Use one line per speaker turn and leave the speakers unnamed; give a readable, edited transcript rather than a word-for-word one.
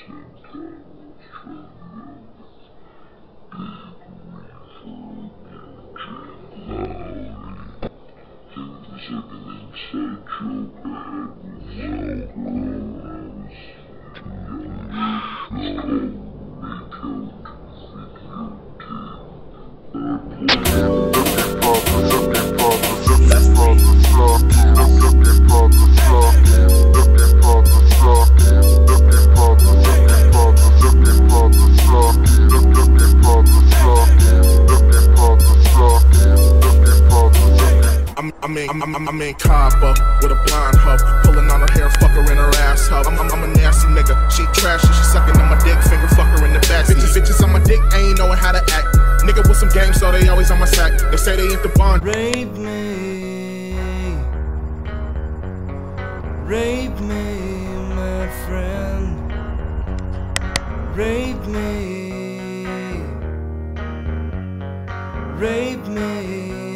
I'm in Cabo with a blonde hoe, pulling on her hair, fuck her in her ass hoe. I'm a nasty nigga, she trashy, she sucking on my dick, finger fuck her in the backseat. Bitches on my dick, ain't knowing how to act. Nigga with some game, so they always on my sack. They say they ain't the bond.
Rape me, my friend. Rape me.